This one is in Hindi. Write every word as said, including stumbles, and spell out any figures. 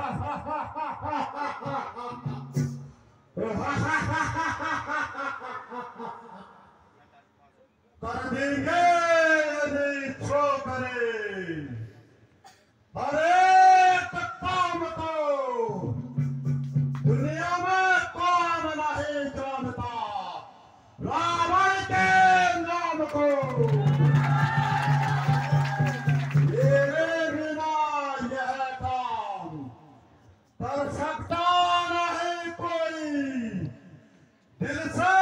कर देंगे नहीं छोकरे हर एक काम को दुनिया में कौन नहीं जानता रावण के नाम को। मेरे बिना यह काम कर सकता नहीं कोई दिल से